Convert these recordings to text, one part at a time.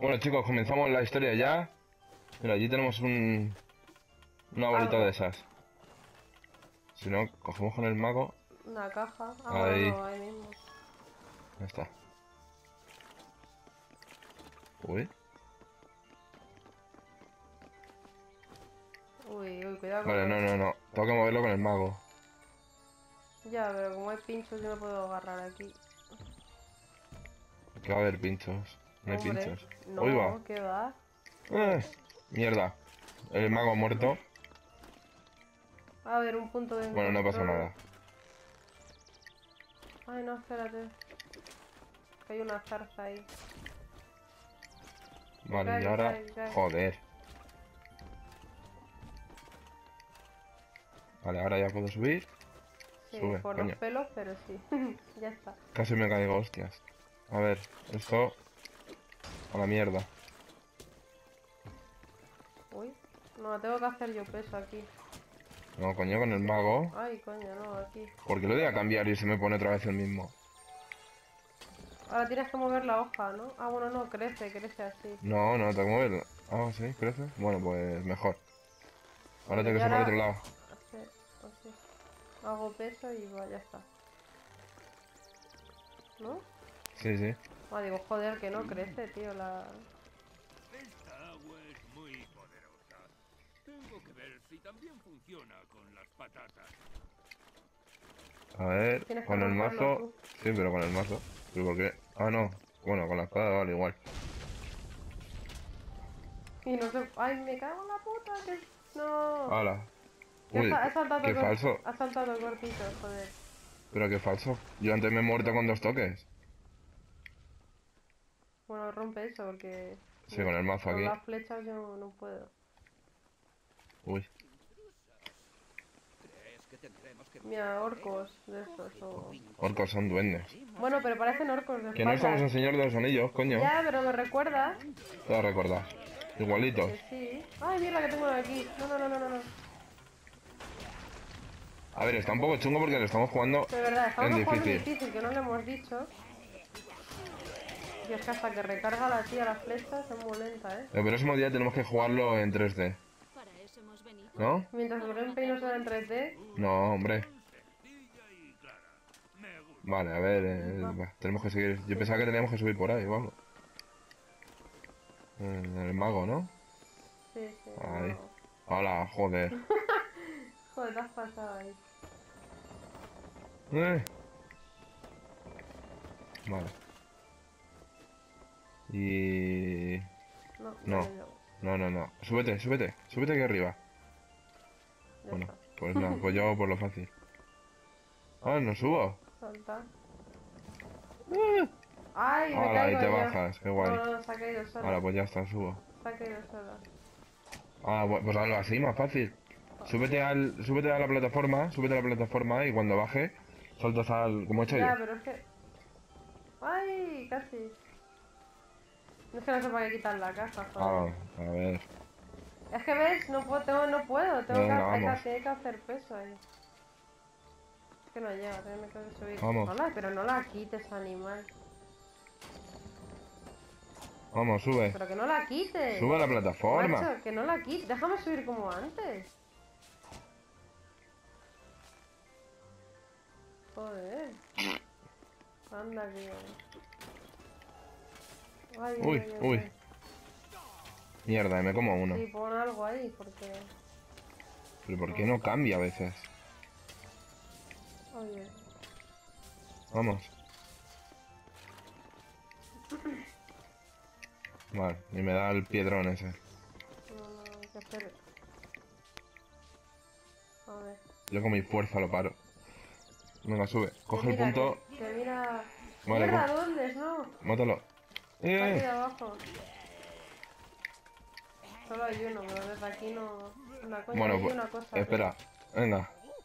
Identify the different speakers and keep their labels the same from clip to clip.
Speaker 1: Bueno chicos, comenzamos la historia ya. Mira, allí tenemos una bolita de esas. Si no, cogemos con el mago.
Speaker 2: Una caja. Ah,
Speaker 1: Ahí.
Speaker 2: bueno, no, ahí mismo.
Speaker 1: Ya está. Uy.
Speaker 2: Uy, cuidado con
Speaker 1: Vale, no. Tengo que moverlo con el mago.
Speaker 2: Ya, pero como hay pinchos yo no puedo agarrar aquí.
Speaker 1: Que va a haber pinchos. No hay
Speaker 2: Hombre,
Speaker 1: pinchos. Uy, va.
Speaker 2: no, ¿qué va?
Speaker 1: Eh, mierda. El mago ha muerto.
Speaker 2: Va a haber un punto de
Speaker 1: Bueno, no pasa
Speaker 2: control.
Speaker 1: nada.
Speaker 2: Ay, no, espérate. Que hay una zarza ahí.
Speaker 1: Vale,
Speaker 2: Cae,
Speaker 1: y
Speaker 2: que
Speaker 1: ahora...
Speaker 2: cae, que cae.
Speaker 1: Joder. Vale, ahora ya puedo subir.
Speaker 2: Sí,
Speaker 1: Sube,
Speaker 2: por
Speaker 1: coño.
Speaker 2: los pelos, pero sí. Ya está.
Speaker 1: Casi me caigo, hostias. A ver, esto... A la mierda.
Speaker 2: Uy. No, tengo que hacer yo peso aquí.
Speaker 1: No, coño, con el mago.
Speaker 2: Ay, coño, no, aquí.
Speaker 1: Porque lo voy a cambiar y se me pone otra vez el mismo.
Speaker 2: Ahora tienes que mover la hoja, ¿no? Ah, bueno, no, crece así.
Speaker 1: No, no, tengo que moverlo. Ah, sí, crece. Bueno, pues mejor. Ahora
Speaker 2: Vale,
Speaker 1: tengo
Speaker 2: y
Speaker 1: que ser para el
Speaker 2: ahora...
Speaker 1: otro lado.
Speaker 2: Así. Hago peso y va, ya está. ¿No?
Speaker 1: Sí, sí.
Speaker 2: Ah, digo, joder, que no crece, tío, la...
Speaker 3: Esta agua es muy poderosa. Tengo que ver si también funciona con las patatas.
Speaker 1: A ver,
Speaker 2: Tienes que
Speaker 1: con el
Speaker 2: romperlo
Speaker 1: mazo.
Speaker 2: tú.
Speaker 1: Sí, pero con el mazo. ¿Pero por qué? Ah, no. Bueno, con la espada vale igual.
Speaker 2: Y no sé... ¡Ay, me cago en la puta! Que... ¡No!
Speaker 1: ¡Hala!
Speaker 2: Que
Speaker 1: Uy,
Speaker 2: ha saltado
Speaker 1: qué falso.
Speaker 2: ha saltado el cortito, joder.
Speaker 1: Pero qué falso. Yo antes me he muerto con 2 toques.
Speaker 2: Bueno, rompe eso, porque...
Speaker 1: Sí, con el mazo
Speaker 2: Con
Speaker 1: aquí.
Speaker 2: las flechas yo no puedo.
Speaker 1: Uy.
Speaker 3: ¿Crees que tendremos que
Speaker 2: Mira, orcos de estos o...
Speaker 1: Orcos son duendes.
Speaker 2: Bueno, pero parecen orcos de
Speaker 1: Que no estamos en
Speaker 2: espaldas.
Speaker 1: Señor de los Anillos, coño.
Speaker 2: Ya, pero me recuerda
Speaker 1: Te vas a recordar. Igualitos.
Speaker 2: que sí. ¡Ay, mira que tengo de aquí! No.
Speaker 1: A ver, está un poco chungo porque lo estamos jugando
Speaker 2: De verdad,
Speaker 1: en
Speaker 2: estamos jugando en
Speaker 1: difícil.
Speaker 2: difícil, que no le hemos dicho. Y es que hasta que recarga la tía las flechas es muy lenta, ¿eh?
Speaker 1: El próximo día tenemos que jugarlo en 3D.
Speaker 4: Para eso hemos venido.
Speaker 1: ¿No?
Speaker 2: Mientras el gameplay no sea en 3D,
Speaker 1: No, hombre.
Speaker 3: sencilla y clara? Me gusta.
Speaker 1: Vale, a ver, va, tenemos que seguir. Yo pensaba que teníamos que subir por ahí, vamos. El mago, ¿no?
Speaker 2: sí.
Speaker 1: Ahí.
Speaker 2: No.
Speaker 1: Hola, joder.
Speaker 2: Joder, te has pasado ahí.
Speaker 1: Eh. Vale. Y...
Speaker 2: No,
Speaker 1: No. Súbete aquí arriba.
Speaker 2: ya
Speaker 1: Bueno,
Speaker 2: está.
Speaker 1: pues nada, pues yo hago por lo fácil. Ah, no subo.
Speaker 2: Salta.
Speaker 1: Eh.
Speaker 2: ¡Ay, me
Speaker 1: Hala, y
Speaker 2: caigo
Speaker 1: te
Speaker 2: yo!
Speaker 1: bajas, qué guay.
Speaker 2: No, se ha caído sola.
Speaker 1: Ahora, pues ya está, subo.
Speaker 2: Se ha caído sola.
Speaker 1: Ah, pues hazlo así, más fácil. Súbete a la plataforma y cuando baje, saltas al... como he hecho yo.
Speaker 2: Ya, pero es que... ¡Ay! Casi. Es que no sé para qué quitar la caja,
Speaker 1: Ah,
Speaker 2: joder.
Speaker 1: a ver.
Speaker 2: Es que ves, no puedo, tengo
Speaker 1: Venga, vamos.
Speaker 2: hay que hacer peso ahí. Es que no llega, tengo que subir.
Speaker 1: Vamos.
Speaker 2: Hola, pero no la quites, animal.
Speaker 1: Vamos, sube.
Speaker 2: Pero que no la quites.
Speaker 1: Sube a la plataforma.
Speaker 2: Macho, que no la quites. Déjame subir como antes. Joder. Anda, que... Ay,
Speaker 1: Uy. Mierda, me como uno.
Speaker 2: Sí, pon algo ahí, porque...
Speaker 1: Pero ¿por qué no cambia a veces?
Speaker 2: Oye.
Speaker 1: Vamos. Vale, y me da el piedrón ese.
Speaker 2: No, hay que hacer... A ver.
Speaker 1: Yo con mi fuerza lo paro. Venga, sube. Coge el
Speaker 2: Mira,
Speaker 1: punto.
Speaker 2: que mira...
Speaker 1: Vale,
Speaker 2: ¡Mierda, dónde? No.
Speaker 1: Mátalo.
Speaker 2: Está aquí de abajo. Solo hay uno, pero desde aquí no... Una coña,
Speaker 1: Bueno,
Speaker 2: hay
Speaker 1: pues...
Speaker 2: una cosa.
Speaker 1: Espera. Venga.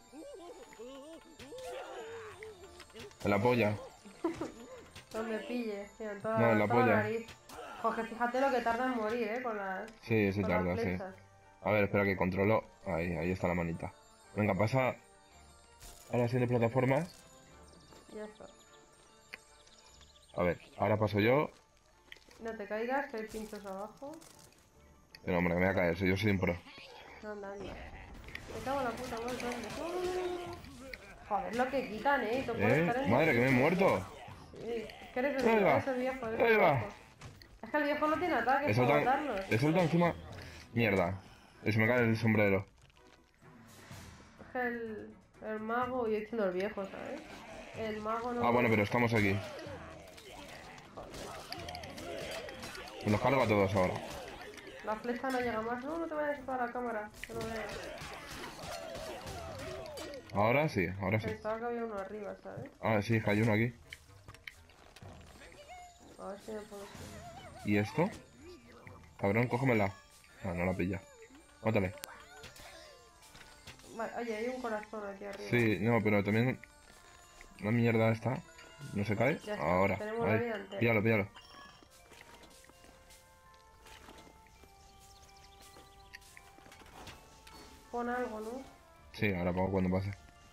Speaker 1: En la polla.
Speaker 2: Donde pille, mira, en
Speaker 1: No, en la
Speaker 2: toda
Speaker 1: polla.
Speaker 2: nariz. Porque fíjate lo que tarda en morir, con las...
Speaker 1: Sí,
Speaker 2: con las
Speaker 1: tarda, sí.
Speaker 2: flechas.
Speaker 1: A ver, espera que controlo. Ahí está la manita. Venga, pasa a la siguiente plataformas.
Speaker 2: Ya está.
Speaker 1: A ver, ahora paso yo.
Speaker 2: No te caigas, que hay pinchos abajo.
Speaker 1: Pero hombre, me voy a caer, si yo soy un pro.
Speaker 2: Anda, anda. Me cago en la puta madre. Joder, lo que quitan, tú puedes estar en
Speaker 1: Madre, que me he muerto.
Speaker 2: Sí, es que eres
Speaker 1: Ahí va.
Speaker 2: el viejo, eres
Speaker 1: Ahí
Speaker 2: el
Speaker 1: va.
Speaker 2: viejo. Es que el viejo no tiene ataques
Speaker 1: He
Speaker 2: para
Speaker 1: soltado,
Speaker 2: matarlos.
Speaker 1: he soltado encima... Mierda. Y se me cae el sombrero.
Speaker 2: Es que el mago, yo diciendo el viejo, ¿sabes? El mago no...
Speaker 1: Ah, bueno, pero estamos aquí. Me los cargo a todos ahora.
Speaker 2: La flecha no llega más. No, no te vayas a la cámara. Que no veas.
Speaker 1: Ahora sí, ahora sí.
Speaker 2: Pensaba que había uno arriba, ¿sabes?
Speaker 1: Ah, sí, hay uno aquí.
Speaker 2: A ver si me puedo subir.
Speaker 1: ¿Y esto? Cabrón, cógemela. Ah, no la pilla. Mátale.
Speaker 2: Vale, oye, hay un corazón aquí arriba.
Speaker 1: Sí, no, pero también... La mierda esta. ¿No se cae?
Speaker 2: Ya está,
Speaker 1: Ahora.
Speaker 2: tenemos la
Speaker 1: Ahí.
Speaker 2: vida entera.
Speaker 1: Píllalo, píllalo.
Speaker 2: Pon algo, ¿no?
Speaker 1: Sí, ahora pongo cuando pase.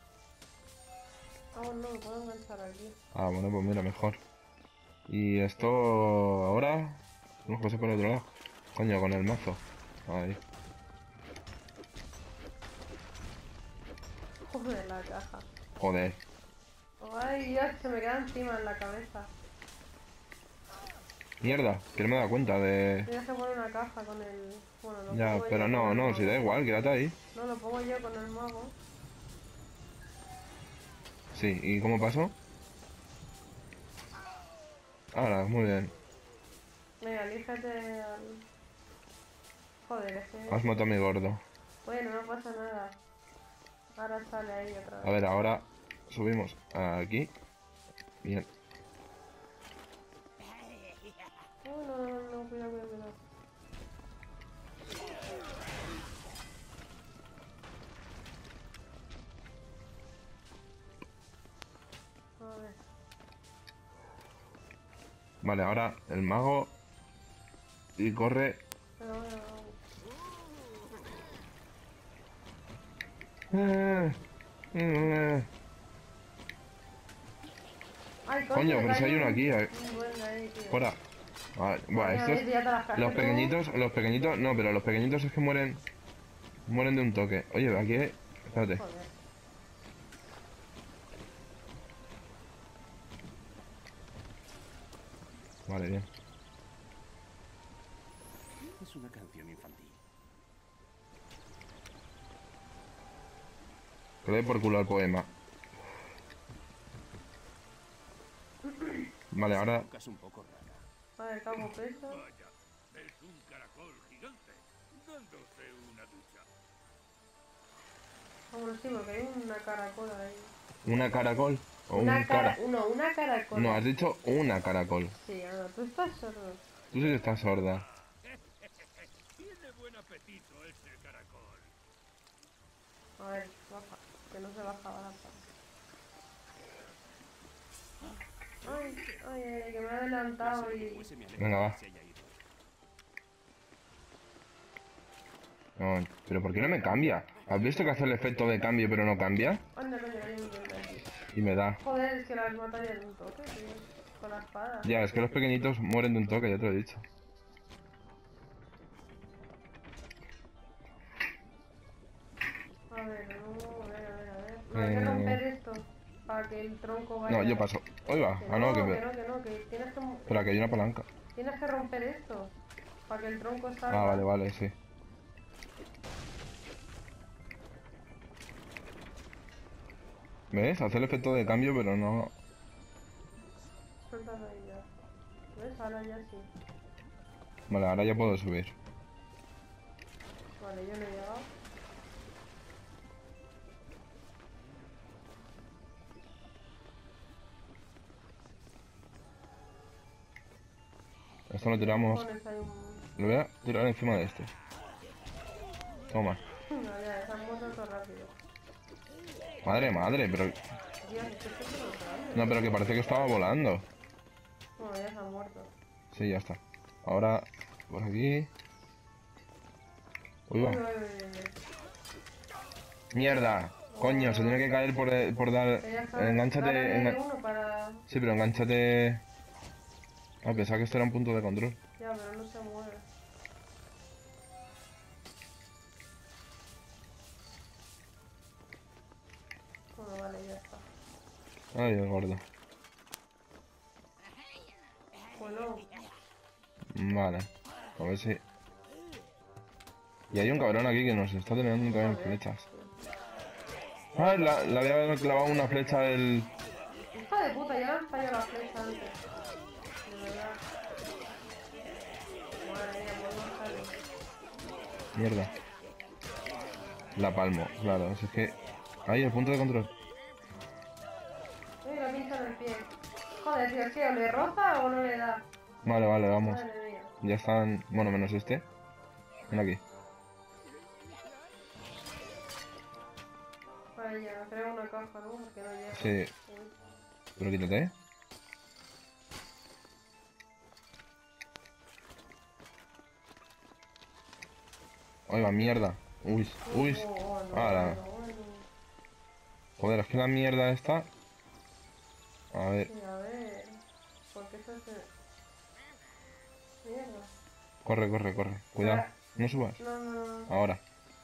Speaker 2: Ah, no, me puedo enganchar aquí.
Speaker 1: Ah, bueno, pues mira, mejor. Y esto... ahora... Tenemos que pasar por el otro lado. Coño, con el mazo. Ahí.
Speaker 2: Joder, la caja.
Speaker 1: Joder.
Speaker 2: Ay, Dios, se me queda encima en la cabeza.
Speaker 1: Mierda, que no me he dado cuenta de...
Speaker 2: Tienes que poner una caja con el... Bueno, lo
Speaker 1: Ya,
Speaker 2: pongo
Speaker 1: pero
Speaker 2: yo
Speaker 1: no,
Speaker 2: con el
Speaker 1: no,
Speaker 2: mago.
Speaker 1: si da igual, quédate ahí.
Speaker 2: No, lo pongo yo con el mago.
Speaker 1: Sí, ¿y cómo pasó? Ahora, muy bien.
Speaker 2: Venga, elígete al... Joder, es que...
Speaker 1: Has matado a mi gordo.
Speaker 2: Bueno, no pasa nada. Ahora sale ahí otra
Speaker 1: A
Speaker 2: vez.
Speaker 1: ver, ahora subimos aquí. Bien.
Speaker 2: No, no, no, no, cuidado, cuidado, cuidado. A ver.
Speaker 1: Vale, ahora el mago. Y corre.
Speaker 2: Pero bueno, ay,
Speaker 1: Coño,
Speaker 2: me
Speaker 1: pero si
Speaker 2: cayó
Speaker 1: hay uno aquí.
Speaker 2: un duende ahí, tío.
Speaker 1: Fuera. Vale, bueno,
Speaker 2: Coño,
Speaker 1: estos...
Speaker 2: ya te las casé
Speaker 1: Los
Speaker 2: tú.
Speaker 1: pequeñitos... No, pero los pequeñitos es que mueren... Mueren de un toque. Oye, aquí... Espérate.
Speaker 2: Joder.
Speaker 1: Vale, bien.
Speaker 4: Es una canción infantil.
Speaker 1: Que le dé por culo al poema. Vale, ahora...
Speaker 4: Tocas un poco rara.
Speaker 2: A ver, cago peso.
Speaker 3: Vaya, es un caracol gigante, dándose una ducha.
Speaker 2: Bueno, sí, porque hay una caracola ahí.
Speaker 1: ¿Una caracol? O
Speaker 2: Una
Speaker 1: un cara...
Speaker 2: No, una caracola.
Speaker 1: No, has dicho una caracol.
Speaker 2: Sí, Ana, tú estás sordo.
Speaker 1: Tú sí que estás sorda.
Speaker 3: Tiene buen apetito ese caracol.
Speaker 2: A ver, baja. Que no se baja barata. Ay, ay, ay, que me ha adelantado y...
Speaker 4: Pues se me alegra
Speaker 1: Venga, va.
Speaker 4: que se haya ido.
Speaker 1: No, pero ¿por qué no me cambia? ¿Has visto que hace el efecto de cambio pero no cambia?
Speaker 2: Anda, coño, hay un duende aquí.
Speaker 1: Y me da.
Speaker 2: Joder, es que las mataría de un toque, tío. Con la espada.
Speaker 1: Ya, es que los pequeñitos mueren de un toque, ya te lo he dicho.
Speaker 2: A ver, no, a ver, a ver, a ver. No, hay que romper esto. Para que el tronco vaya...
Speaker 1: No, yo paso. Oiga,
Speaker 2: Que
Speaker 1: ah no, que
Speaker 2: que
Speaker 1: me...
Speaker 2: no, que no, que tienes que...
Speaker 1: Espera, que hay una palanca.
Speaker 2: Tienes que romper esto. Para que el tronco salga.
Speaker 1: Ah, vale, vale, sí. ¿Ves? Hace el efecto de cambio pero no...
Speaker 2: Suéltalo ahí ya. ¿Ves? Ahora ya sí.
Speaker 1: Vale, ahora ya puedo subir.
Speaker 2: Vale, yo no he llegado.
Speaker 1: Esto lo tiramos...
Speaker 2: Pones ahí un...
Speaker 1: Lo voy a tirar encima de este. Toma.
Speaker 2: No, ya, se han muerto todo rápido.
Speaker 1: Madre, madre, pero...
Speaker 2: Dios, es que esto es lo grande.
Speaker 1: No, pero que parece que estaba volando.
Speaker 2: Bueno, ya se han muerto.
Speaker 1: Sí, ya está. Ahora, por aquí... Uy, va.
Speaker 2: Uy, uy, uy, uy.
Speaker 1: ¡Mierda! Coño, se tiene que caer por dar...
Speaker 2: Que ya está. Ahora
Speaker 1: Engánchate...
Speaker 2: viene uno para...
Speaker 1: Sí, pero engánchate... Ah, pensaba que esto era un punto de control.
Speaker 2: Ya, pero no se mueve. Bueno, vale, ya está.
Speaker 1: Ay, el gordo.
Speaker 2: Bueno,
Speaker 1: Vale. A ver si... Y hay un cabrón aquí que nos está teniendo también
Speaker 2: joder.
Speaker 1: flechas. Ah, le había clavado una flecha del...
Speaker 2: Hija de puta, ya me han fallado la flecha antes. De verdad. Madre mía, pues no sale.
Speaker 1: Mierda. La palmo, claro. Es que... Ahí, el punto de control.
Speaker 2: Uy, la pincha en el pie. Joder, tío, es que o le roza o no le da.
Speaker 1: Vale, vale, vamos.
Speaker 2: Madre mía.
Speaker 1: Ya están... Bueno, menos este. Ven aquí.
Speaker 2: Vale, ya, creo una caja, ¿no? Porque no llega.
Speaker 1: Sí.
Speaker 2: Uy.
Speaker 1: Pero quítate. Ay, va, mierda. Uy, uy.
Speaker 2: No,
Speaker 1: Ahora.
Speaker 2: bueno.
Speaker 1: Joder, es que la mierda esta... A ver,
Speaker 2: Sí, a ver. ¿Por qué se hace...? Mierda.
Speaker 1: corre, corre, corre. Cuidado. No subas.
Speaker 2: No, no, no.
Speaker 1: Ahora.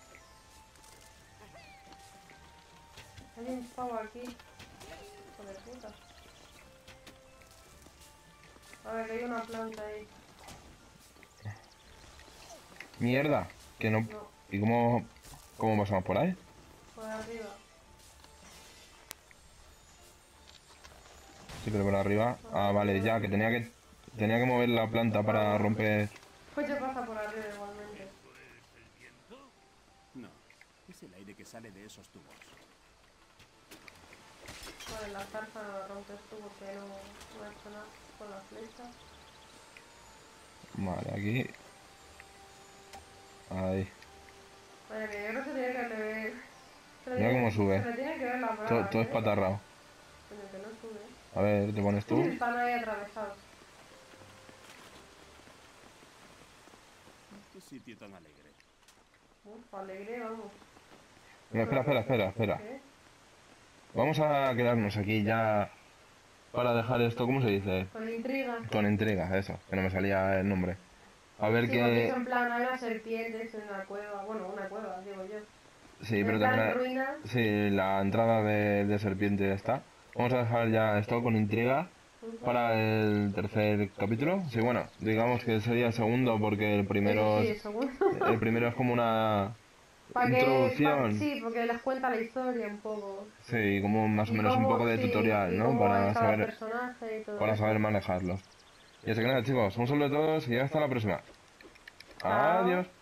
Speaker 2: Hay un pavo aquí. Hijo de puta. A ver, que hay una planta ahí.
Speaker 1: Mierda. Que no...
Speaker 2: No,
Speaker 1: ¿Y cómo pasamos por ahí?
Speaker 2: por arriba.
Speaker 1: Sí, pero por arriba. Ah, vale, ya, que tenía que mover la planta para romper...
Speaker 2: Pues ya pasa por arriba igualmente.
Speaker 4: No, es el aire que sale de esos tubos.
Speaker 2: Vale, la zarza no la rompes tú porque no ha hecho nada con la flecha.
Speaker 1: Vale, aquí... Ahí.
Speaker 2: Vale, que yo creo que se tiene que ver.
Speaker 1: Mira cómo sube.
Speaker 2: Se le tiene que ver la
Speaker 1: Todo,
Speaker 2: braga,
Speaker 1: todo
Speaker 2: ¿eh?
Speaker 1: espatarrado.
Speaker 2: Coño, que no sube.
Speaker 1: A ver, te pones tú.
Speaker 2: Están ahí atravesados.
Speaker 4: Qué sitio tan alegre.
Speaker 2: Uf, alegre, vamos.
Speaker 1: Mira, espera.
Speaker 2: ¿Qué?
Speaker 1: Vamos a quedarnos aquí ya para dejar esto, ¿cómo se dice?
Speaker 2: Con intriga.
Speaker 1: Con entrega, eso, que no me salía el nombre. A ver
Speaker 2: Sí, porque es
Speaker 1: qué...
Speaker 2: en plan, hay unas serpientes en una cueva. Bueno, una cueva, digo yo.
Speaker 1: Sí, pero
Speaker 2: En plan
Speaker 1: también...
Speaker 2: ruinas.
Speaker 1: Sí, la entrada de serpiente está. Vamos a dejar ya esto con intriga para el tercer capítulo. Sí, bueno, digamos que sería el segundo porque el primero,
Speaker 2: Sí, segundo.
Speaker 1: el primero es como una
Speaker 2: ¿Para
Speaker 1: introducción.
Speaker 2: sí, porque les cuenta la historia un poco.
Speaker 1: Sí, como más o
Speaker 2: Y
Speaker 1: menos un
Speaker 2: cómo,
Speaker 1: poco de
Speaker 2: sí,
Speaker 1: tutorial,
Speaker 2: y
Speaker 1: ¿no?
Speaker 2: cómo es
Speaker 1: Para
Speaker 2: cada
Speaker 1: saber,
Speaker 2: personaje y todo
Speaker 1: para
Speaker 2: eso.
Speaker 1: saber manejarlos. Y así que nada, chicos, un saludo a todos y hasta la próxima.
Speaker 2: Chao.
Speaker 1: Adiós.